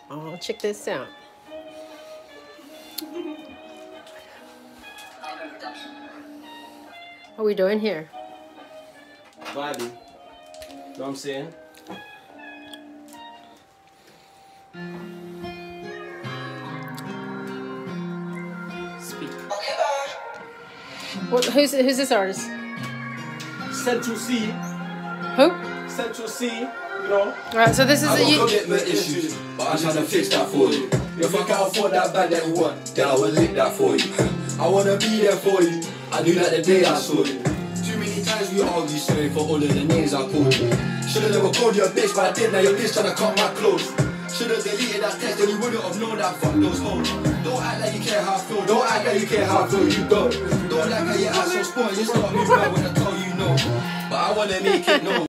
Oh, check this out. What are we doing here? Vibing. Know what I'm saying? Speak. What? Who's this artist? Central C. Who? Central C. You know. Alright, so this is I a got commitment issues, but I'm trying to fix that for you. If I can't afford that bag that you want, then I will lick that for you. I wanna be there for you. I knew that the day I saw you. Too many times we argue, sorry for all of the names I called you. Should've never called you a bitch, but I did. Now your bitch tryna cut my clothes. Should've deleted that text, then you wouldn't have known that fuck those hoes. Don't act like you care how I feel. Don't act like you care how I feel. You don't. Don't like how you act so spoiled. You start moving out when I tell you no. But I wanna make it known.